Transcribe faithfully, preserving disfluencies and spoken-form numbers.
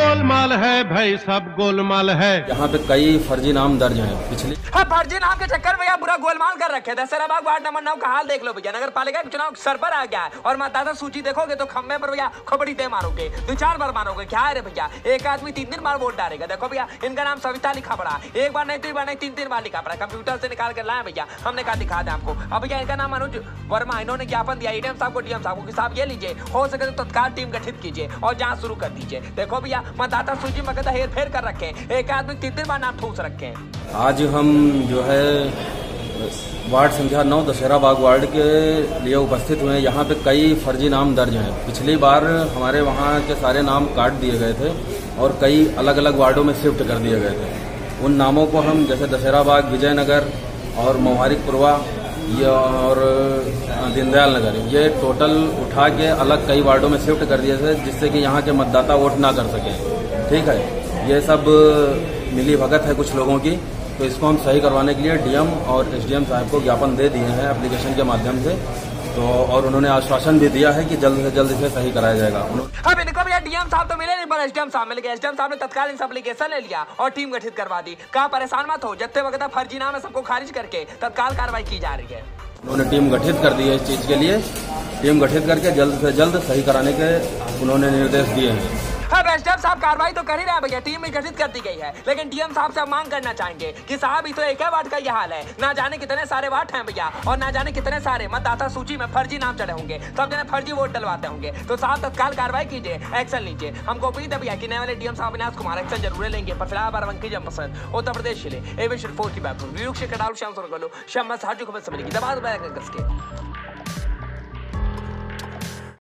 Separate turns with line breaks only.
गोलमाल है भाई, सब गोलमाल है।
यहाँ पे कई फर्जी नाम दर्ज हैं पिछले।
हाँ, फर्जी नाम के चक्कर में पूरा गोलमाल कर रखे। दशहरा बाग वार्ड नंबर नौ का हाल देख लो भैया। नगर पालिका का चुनाव सर पर आ गया है और मतदाता सूची देखोगे तो खम्बे पर भैया खोपड़ी दे मारोगे, दो चार बार मारोगे। क्या है रे भैया, एक आदमी तीन तीन बार वोट डालेगा। देखो भैया, इनका नाम सविता लिखा पड़ा, एक बार नहीं, तीन बार नहीं, तीन तीन बार लिखा पड़ा। कंप्यूटर से निकाल कर लाए भैया, हमने कहा दिखा दे आपको। अब भैया इनका नाम अनुज वर्मा, इन्होंने ज्ञापन दिया एडीएम साहब को, डीएम साहब को कि साहब ये लीजिए, हो सके तो तत्काल टीम गठित कीजिए और जांच शुरू कर दीजिए। देखो भैया, मतदाता सूची में कहता हेर फेर कर रखे, एक आदमी तीन तीन बार नाम ठूस रखे हैं।
आज हम जो है वार्ड संख्या नौ दशहरा बाग वार्ड के लिए उपस्थित हुए हैं। यहाँ पे कई फर्जी नाम दर्ज हैं। पिछली बार हमारे वहाँ के सारे नाम काट दिए गए थे और कई अलग अलग वार्डों में शिफ्ट कर दिए गए थे। उन नामों को हम जैसे दशहरा बाग, विजयनगर और मोहारिक पुरवा ये और दीनदयाल नगर, ये टोटल उठा के अलग कई वार्डों में शिफ्ट कर दिए थे, जिससे कि यहाँ के मतदाता वोट ना कर सकें। ठीक है, ये सब मिली भगत है कुछ लोगों की, तो इसको हम सही करवाने के लिए डीएम और एसडीएम साहब को ज्ञापन दे दिए हैं एप्लीकेशन के माध्यम से। तो और उन्होंने आश्वासन भी दिया है कि जल्द से जल्द इसे सही कराया जाएगा।
अब इनको भैया डीएम साहब तो मिले नहीं, पर एसडीएम साहब मिल गए। एसडीएम साहब ने तत्काल इनसे एप्लीकेशन ले लिया और टीम गठित करवा दी। कहा परेशान मत हो, जत्ते वक्त फर्जी नाम है सबको खारिज करके तत्काल कार्रवाई की जा रही है।
उन्होंने टीम गठित कर दी है इस चीज के लिए। टीम गठित करके जल्द से जल्द सही कराने के उन्होंने निर्देश दिए हैं।
अब एसडीएम साहब कार्रवाई तो कर ही रहे हैं भैया, टीम भी गठित कर दी गई है, लेकिन डीएम साहब से मांग करना चाहेंगे कि साहब इस तो एक है वार्ड का ये हाल है, ना जाने कितने सारे वार्ड हैं भैया और ना जाने कितने सारे मतदाता सूची में फर्जी नाम चढ़े होंगे, सब जने फर्जी वोट डलवाते होंगे। तो साहब तत्काल कार्रवाई कीजिए, एक्शन लीजिए। हमको उम्मीद है भैया कि नए वाले डीएम साहब अविनाश कुमार एक्शन जरूर लेंगे। पर फिलहाल बाराबंकी जब पसंद उत्तर प्रदेश के लिए एविशन फोर की बात श्याम सुरगलो श्याम साजू खबर से मिलेगी दबा दबा के